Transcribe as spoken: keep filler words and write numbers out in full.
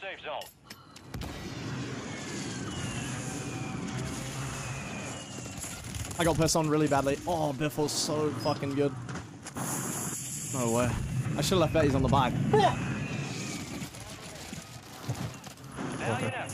safe zone. I got pissed on really badly. Oh, Biffle's so fucking good. No way. I should have left Betty's on the back. Now you know.